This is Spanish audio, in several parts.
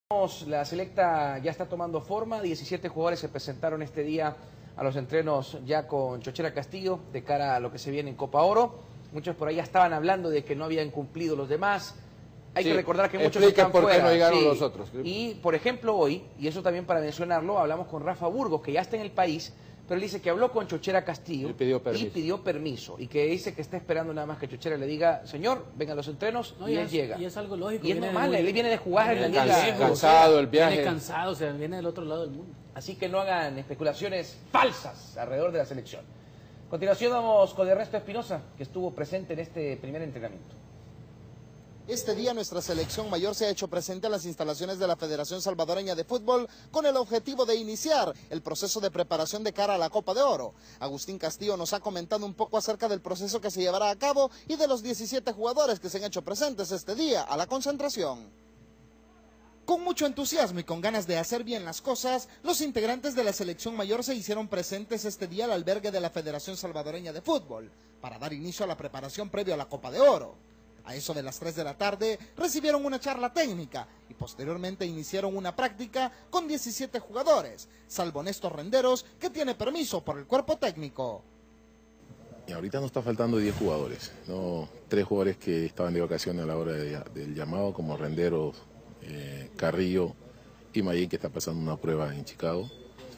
La selecta ya está tomando forma, 17 jugadores se presentaron este día a los entrenos ya con Chochera Castillo de cara a lo que se viene en Copa Oro. Muchos por ahí ya estaban hablando de que no habían cumplido los demás. Hay que recordar que muchos están por fuera. Qué no llegaron los otros. Y por ejemplo hoy, y eso también para mencionarlo, hablamos con Rafa Burgos, que ya está en el país, pero él dice que habló con Chochera Castillo y pidió permiso. Y que dice que está esperando nada más que Chochera le diga, señor, venga a los entrenos, y él llega. Y es algo lógico. Y es normal, él viene de jugar en la liga. Cansado el viaje. Viene cansado, o sea, viene del otro lado del mundo. Así que no hagan especulaciones falsas alrededor de la selección. A continuación vamos con Ernesto Espinosa, que estuvo presente en este primer entrenamiento. Este día nuestra selección mayor se ha hecho presente en las instalaciones de la Federación Salvadoreña de Fútbol con el objetivo de iniciar el proceso de preparación de cara a la Copa de Oro. Agustín Castillo nos ha comentado un poco acerca del proceso que se llevará a cabo y de los 17 jugadores que se han hecho presentes este día a la concentración. Con mucho entusiasmo y con ganas de hacer bien las cosas, los integrantes de la selección mayor se hicieron presentes este día al albergue de la Federación Salvadoreña de Fútbol para dar inicio a la preparación previo a la Copa de Oro. A eso de las 3 de la tarde recibieron una charla técnica y posteriormente iniciaron una práctica con 17 jugadores, salvo Néstor Renderos, que tiene permiso por el cuerpo técnico. Y ahorita nos está faltando 10 jugadores, ¿no? 3 jugadores que estaban de vacaciones a la hora del llamado, como Renderos, Carrillo y Mayín, que está pasando una prueba en Chicago.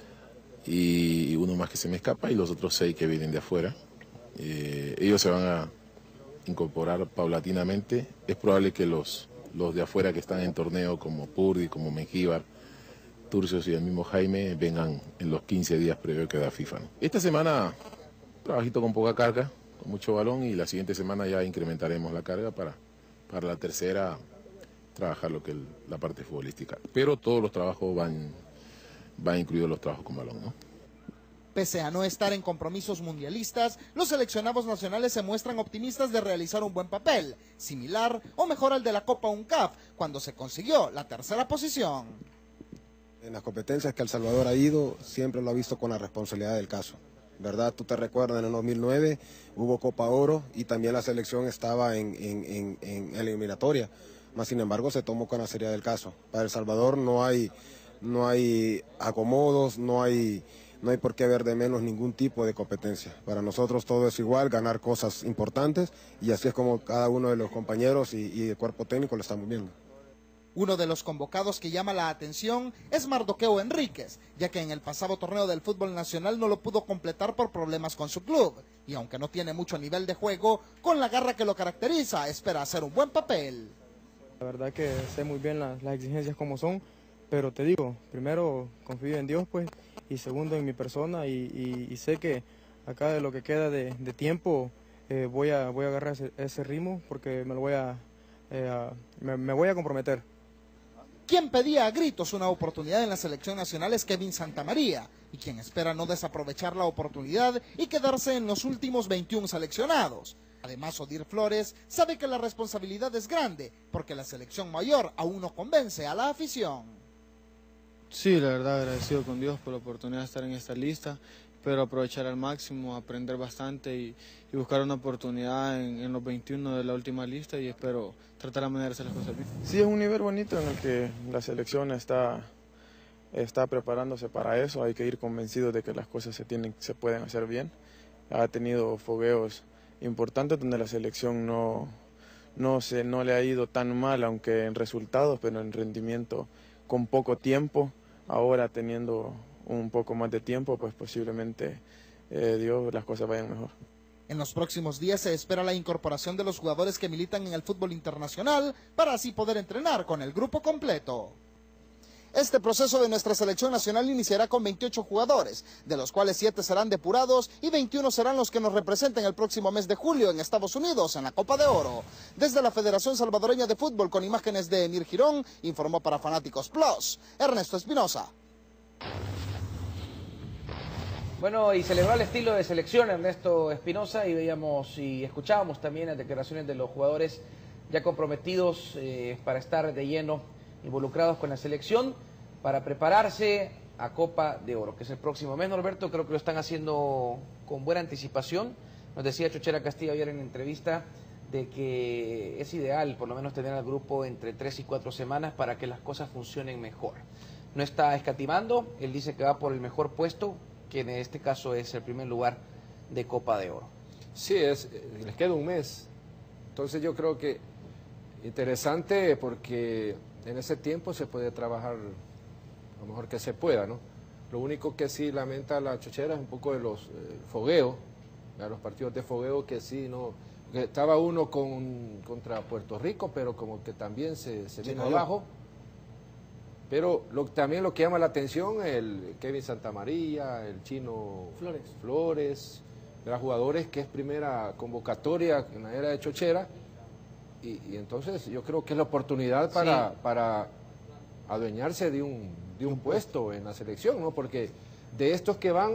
Y uno más que se me escapa y los otros 6 que vienen de afuera. Ellos se van a incorporar paulatinamente. Es probable que los de afuera que están en torneo como Purdy, como Mengíbar, Turcios y el mismo Jaime vengan en los 15 días previo que da FIFA, ¿no? Esta semana trabajito con poca carga, con mucho balón, y la siguiente semana ya incrementaremos la carga para la tercera trabajar lo que es la parte futbolística. Pero todos los trabajos van incluidos los trabajos con balón, ¿no? Pese a no estar en compromisos mundialistas, los seleccionados nacionales se muestran optimistas de realizar un buen papel, similar o mejor al de la Copa UNCAF, cuando se consiguió la tercera posición. En las competencias que El Salvador ha ido, siempre lo ha visto con la responsabilidad del caso. ¿Verdad? Tú te recuerdas, en el 2009 hubo Copa Oro y también la selección estaba en eliminatoria, más sin embargo se tomó con la seriedad del caso. Para El Salvador no hay acomodos, no hay por qué ver de menos ningún tipo de competencia. Para nosotros todo es igual, ganar cosas importantes, y así es como cada uno de los compañeros y el cuerpo técnico lo estamos viendo. Uno de los convocados que llama la atención es Mardoqueo Enríquez, ya que en el pasado torneo del fútbol nacional no lo pudo completar por problemas con su club, y aunque no tiene mucho nivel de juego, con la garra que lo caracteriza, espera hacer un buen papel. La verdad que sé muy bien las exigencias como son, pero te digo, primero confío en Dios, pues, y segundo en mi persona, y sé que acá de lo que queda de tiempo voy a agarrar ese ritmo, porque me voy a comprometer. Quien pedía a gritos una oportunidad en la selección nacional es Kevin Santamaría, y quien espera no desaprovechar la oportunidad y quedarse en los últimos 21 seleccionados. Además, Odir Flores sabe que la responsabilidad es grande, porque la selección mayor aún no convence a la afición. Sí, la verdad agradecido con Dios por la oportunidad de estar en esta lista, pero aprovechar al máximo, aprender bastante y buscar una oportunidad en los 21 de la última lista, y espero tratar la manera de hacer las cosas bien. Sí, es un nivel bonito en el que la selección está preparándose para eso. Hay que ir convencidos de que las cosas se pueden hacer bien. Ha tenido fogueos importantes donde la selección no le ha ido tan mal, aunque en resultados, pero en rendimiento con poco tiempo. Ahora teniendo un poco más de tiempo, pues posiblemente las cosas vayan mejor. En los próximos días se espera la incorporación de los jugadores que militan en el fútbol internacional para así poder entrenar con el grupo completo. Este proceso de nuestra selección nacional iniciará con 28 jugadores, de los cuales 7 serán depurados y 21 serán los que nos representen el próximo mes de julio en Estados Unidos en la Copa de Oro. Desde la Federación Salvadoreña de Fútbol, con imágenes de Emir Girón, informó para Fanáticos Plus, Ernesto Espinosa. Bueno, y celebró el estilo de selección Ernesto Espinosa, y veíamos y escuchábamos también las declaraciones de los jugadores ya comprometidos para estar de lleno involucrados con la selección para prepararse a Copa de Oro, que es el próximo mes, Norberto. Creo que lo están haciendo con buena anticipación. Nos decía Chochera Castillo ayer en la entrevista de que es ideal por lo menos tener al grupo entre 3 y 4 semanas para que las cosas funcionen mejor. No está escatimando, él dice que va por el mejor puesto, que en este caso es el primer lugar de Copa de Oro. Sí, les queda un mes. Entonces yo creo que interesante porque en ese tiempo se puede trabajar lo mejor que se pueda, ¿no? Lo único que sí lamenta la Chochera es un poco de los fogueos, los partidos de fogueo que sí, no, que estaba uno contra Puerto Rico, pero como que también se vino abajo. Pero también lo que llama la atención, el Kevin Santamaría, el Chino Flores, de los jugadores que es primera convocatoria en la era de Chochera, y entonces yo creo que es la oportunidad para adueñarse de un puesto en la selección, ¿no? Porque de estos que van,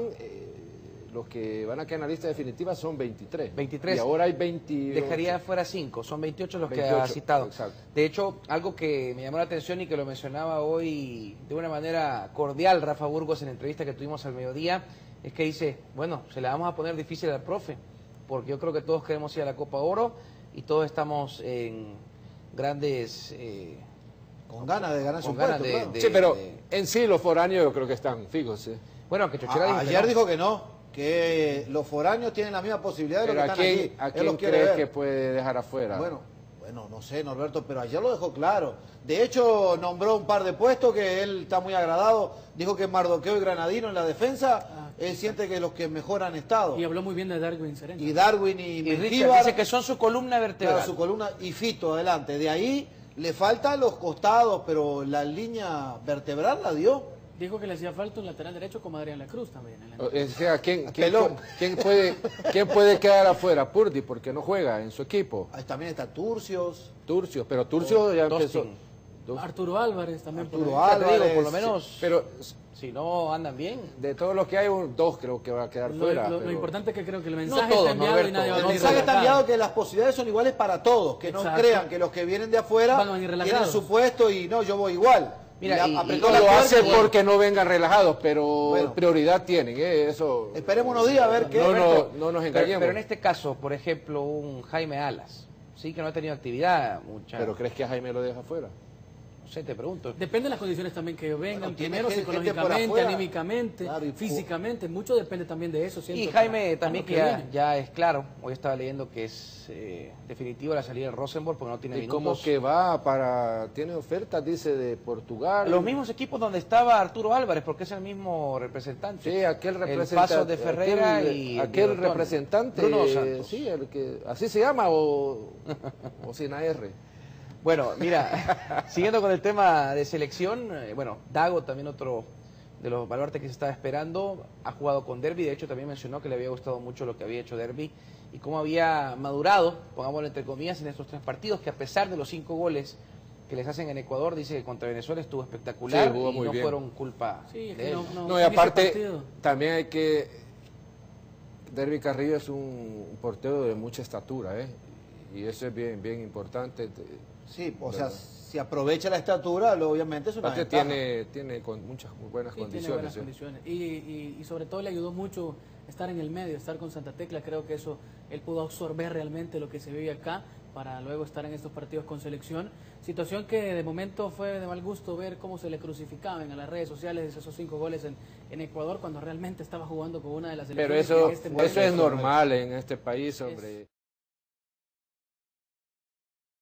los que van a quedar en la lista definitiva son 23. 23. Y ahora hay 28. Dejaría fuera 5, son 28 los 28, que ha citado. exacto. De hecho, algo que me llamó la atención y que lo mencionaba hoy de una manera cordial Rafa Burgos en la entrevista que tuvimos al mediodía, es que dice, bueno, se la vamos a poner difícil al profe, porque yo creo que todos queremos ir a la Copa Oro y todos estamos en grandes... con ganas de ganarse un ganas puesto, Sí, pero en sí los foráneos yo creo que están fijos, ¿sí? Bueno, que Chochera dijo ayer que no. dijo que no, que los foráneos tienen la misma posibilidad de lo que Pero están aquí. ¿a Él quién los quiere cree ver. que puede dejar afuera? Bueno, no sé, Norberto, pero ayer lo dejó claro. De hecho, nombró un par de puestos que él está muy agradado. Dijo que Mardoqueo y Granadino en la defensa, él siente que los que mejor han estado. Y habló muy bien de Darwin Serena. Y Darwin y Y Richard Mengíbar, dice que son su columna vertebral. claro, su columna, y Fito adelante. De ahí le faltan los costados, pero la línea vertebral la dio. Dijo que le hacía falta un lateral derecho como Adrián La Cruz también. O sea, Pelón. ¿quién puede quedar afuera? Purdy, porque no juega en su equipo. Ahí también está Turcios. Turcio, pero Turcio ya Dostin. empezó. Arturo Álvarez también. Arturo por ahí. Ya te digo, Álvarez, por lo menos, Pero si no andan bien. de todos los que hay, dos creo que va a quedar fuera. Lo pero- importante es que creo que el mensaje todos, está enviado Norberto. y nadie va a El venir mensaje está relajado. enviado que las posibilidades son iguales para todos, que no Exacto. crean que los que vienen de afuera Van a venir tienen relajados. su puesto y no, yo voy igual. Mira, y apretó No la lo tuerca hace y bueno, porque no vengan relajados, pero Bueno. prioridad tienen, eso. esperemos unos días a ver qué. No nos engañemos. Pero en este caso, por ejemplo, un Jaime Alas, sí que no ha tenido actividad mucha. Pero ¿crees que a Jaime lo deja afuera? No sé, te pregunto. Depende de las condiciones también que vengan, Bueno, tiene primero gente por psicológicamente, afuera. anímicamente, Claro, y físicamente, mucho depende también de eso. siento, Y Jaime para también lo que viene. ya es claro, hoy estaba leyendo que es definitivo la salida de Rosenborg porque no tiene Y minutos. como que tiene ofertas, dice, de Portugal. Los mismos equipos donde estaba Arturo Álvarez, porque es el mismo representante. Sí, aquel El representante. Paso de Ferreira y aquel Bertone. representante. Bruno Santos. Sí, el que así se llama o sin AR. Bueno, mira, siguiendo con el tema de selección, bueno, Dago también otro de los baluartes que se estaba esperando, ha jugado con Derby, de hecho también mencionó que le había gustado mucho lo que había hecho Derby y cómo había madurado, pongámoslo entre comillas, en estos 3 partidos, que a pesar de los 5 goles que les hacen en Ecuador, dice que contra Venezuela estuvo espectacular Sí, jugó y muy no bien. fueron culpa Sí, es de que él. No, y en ese aparte, partido. también hay que... Derby Carrillo es un portero de mucha estatura, ¿eh? Y eso es bien, bien importante. Sí, o sea, si aprovecha la estatura, obviamente es una Aparte ventaja. tiene muchas muy buenas Sí, tiene condiciones. buenas ¿eh? condiciones. Y sobre todo le ayudó mucho estar en el medio, estar con Santa Tecla. Creo que eso, él pudo absorber realmente lo que se vive acá para luego estar en estos partidos con selección. Situación que de momento fue de mal gusto ver cómo se le crucificaban en las redes sociales esos 5 goles en Ecuador cuando realmente estaba jugando con una de las Pero selecciones que eso, en este momento eso es normal en este país, hombre.